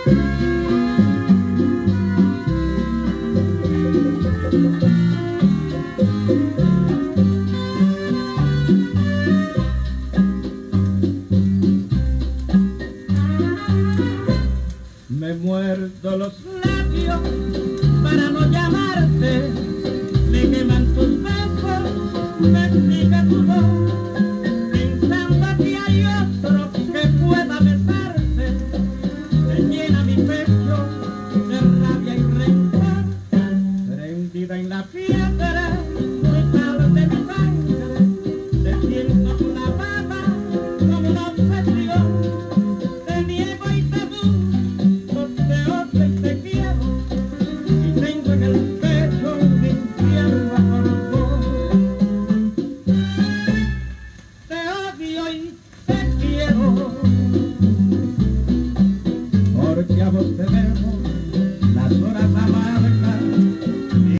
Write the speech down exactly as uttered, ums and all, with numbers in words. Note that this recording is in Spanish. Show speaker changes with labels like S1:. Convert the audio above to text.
S1: Me muerdo los labios para no llamarte, me queman tus besos, me sigue tu voz, pensando que hay otro que pueda besarte, me llena mi pecho de rabia y rencor, prendida en la piedra, brutal de mi sangre, te siento clavada como una obsesión, te niego y te busco, te odio y te quiero, y tengo en el pecho un infierno por vos. Te odio y te quiero, porque a vos te debo